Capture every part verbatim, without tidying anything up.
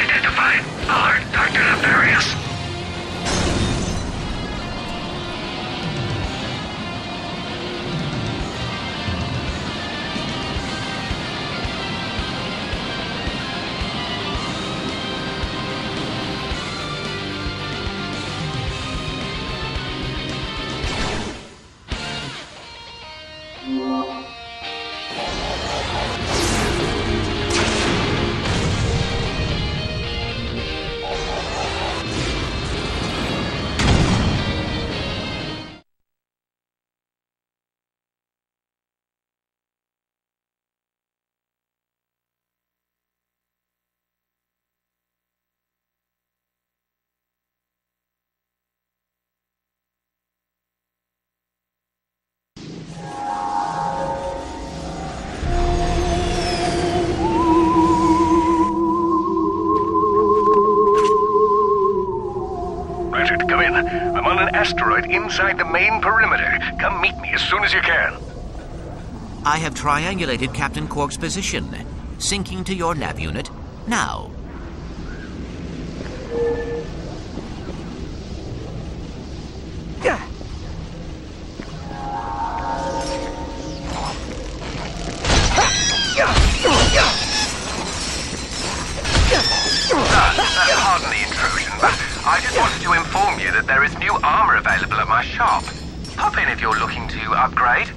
Identified. Alert, Doctor Nefarious. Come in. I'm on an asteroid inside the main perimeter. Come meet me as soon as you can. I have triangulated Captain Quark's position. Syncing to your nav unit now. Pardon the intrusion, but I just wanted to inform you that there is new armor available at my shop. Pop in if you're looking to upgrade.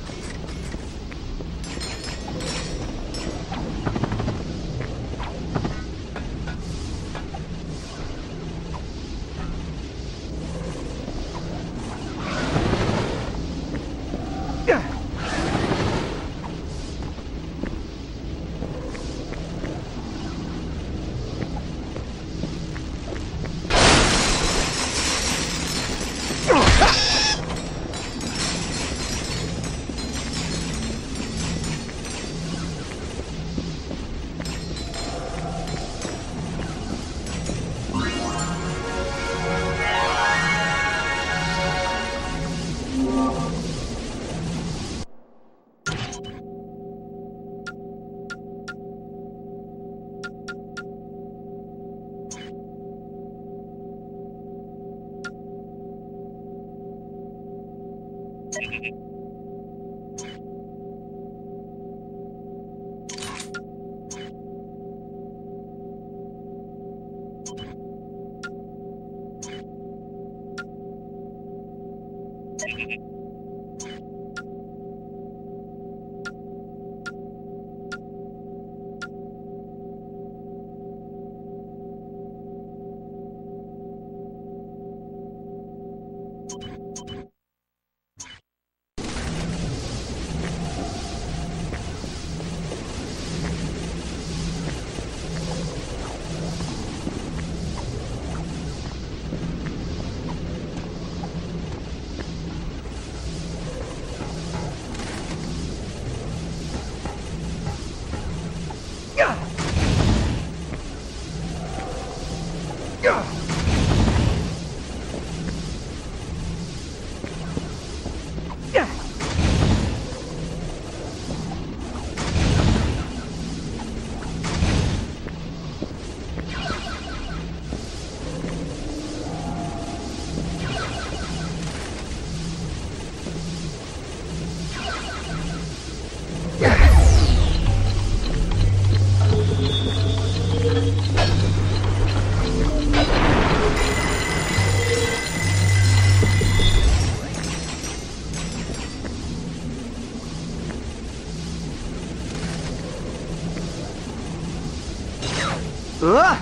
Ugh!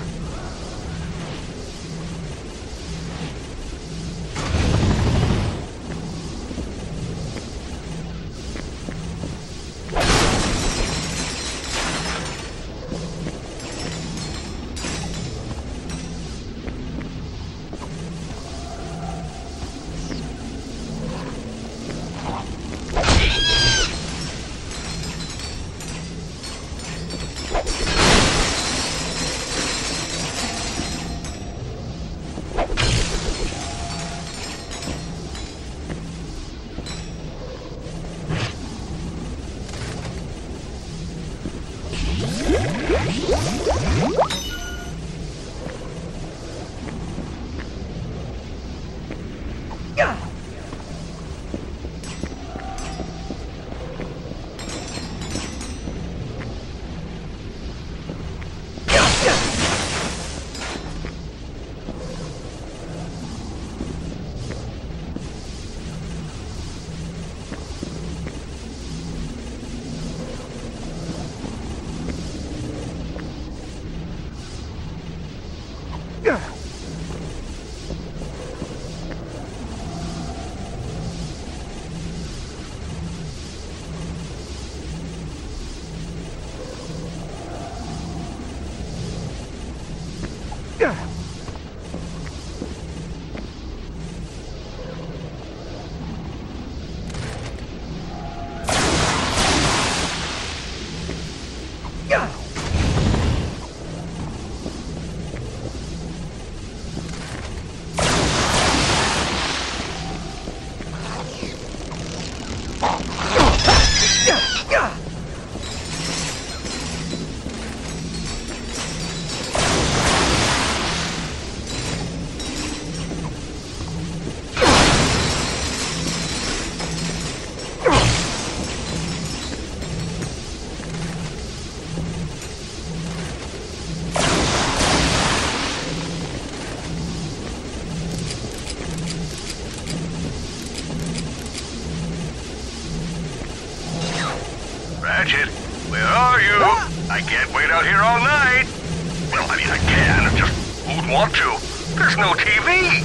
Ratchet, where are you? I can't wait out here all night. Well, I mean, I can, just who'd want to? There's no T V.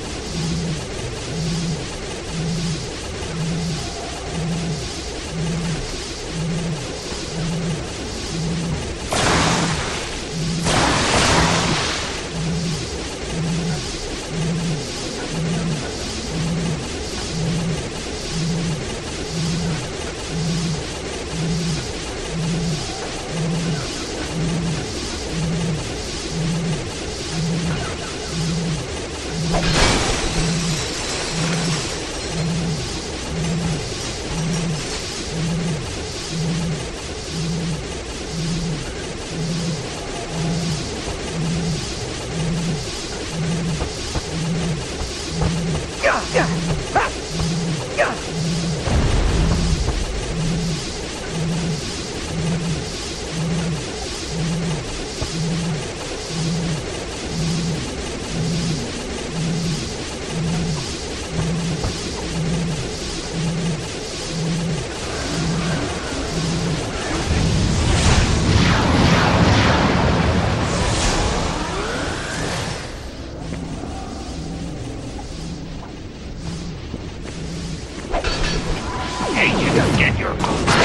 Get your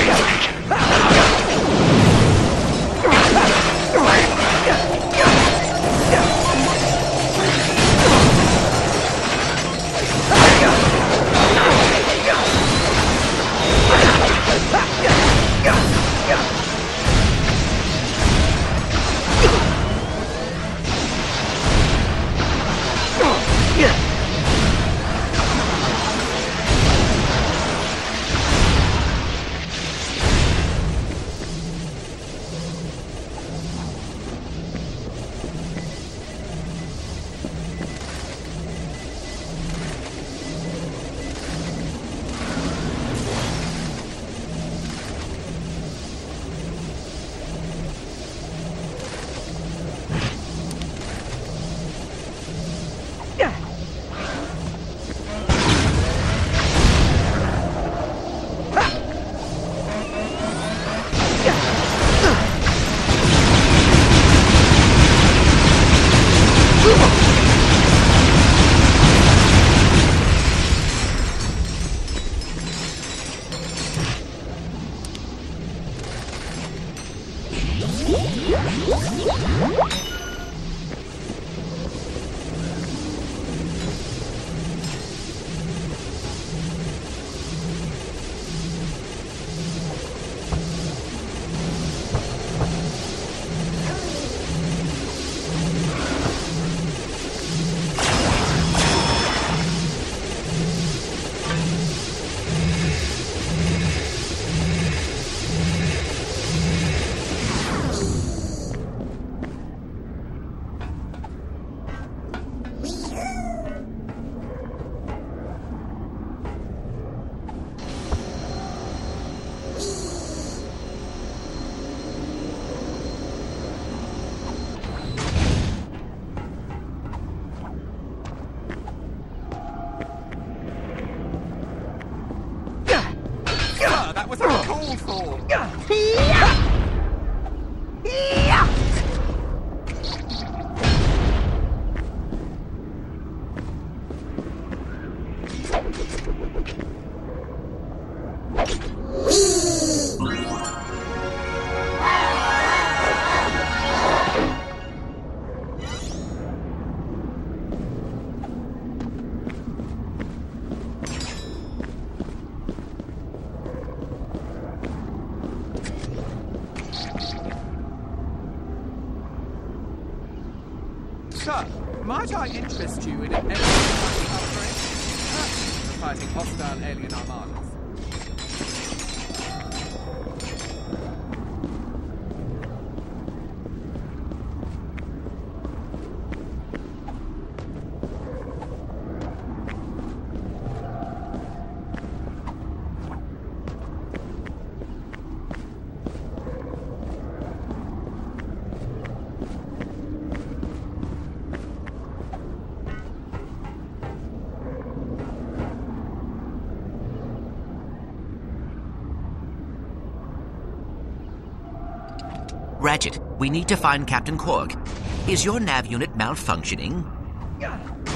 That was uncalled for! Sir, might I interest you in an alien upgrade? Perhaps for fighting hostile alien armadas. Ratchet, we need to find Captain Quark. Is your nav unit malfunctioning? Yeah.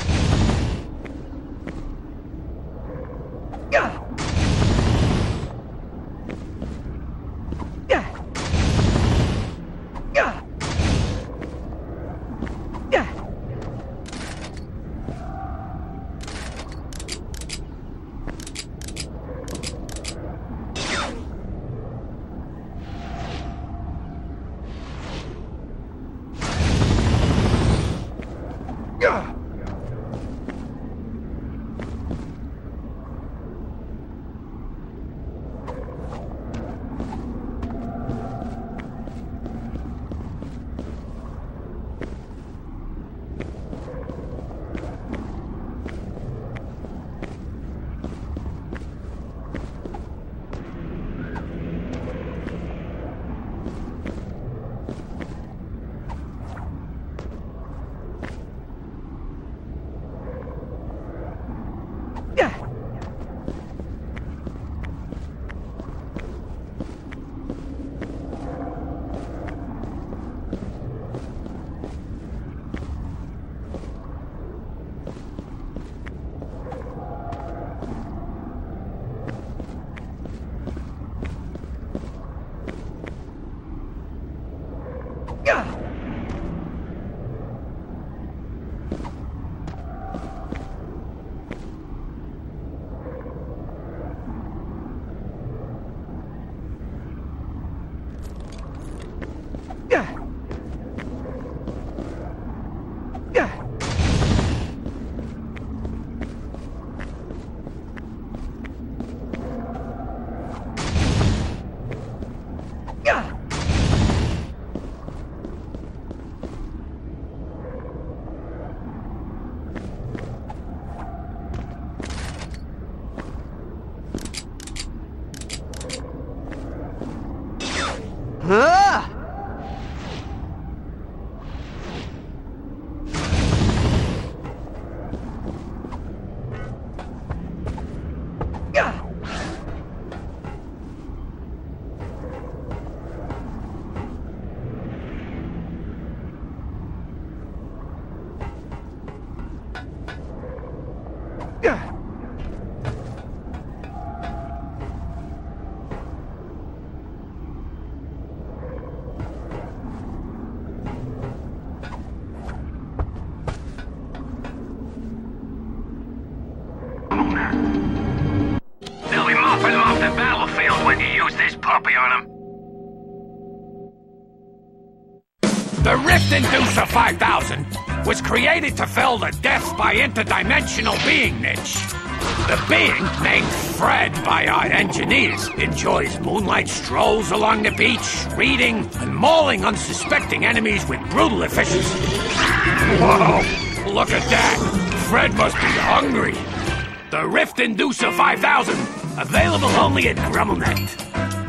They'll be mopping him off the battlefield when you use this puppy on him. The Rift Inducer five thousand was created to fill the death by interdimensional being niche. The being, named Fred by our engineers, enjoys moonlight strolls along the beach, reading and mauling unsuspecting enemies with brutal efficiency. Whoa! Look at that! Fred must be hungry. The Rift Inducer five thousand, available only at GrumbleNet.